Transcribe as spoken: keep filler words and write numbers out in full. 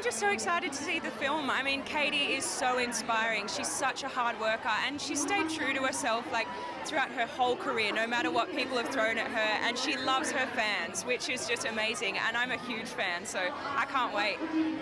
I'm just so excited to see the film. I mean, Katy is so inspiring. She's such a hard worker, and she stayed true to herself like throughout her whole career, no matter what people have thrown at her, and she loves her fans, which is just amazing, and I'm a huge fan, so I can't wait.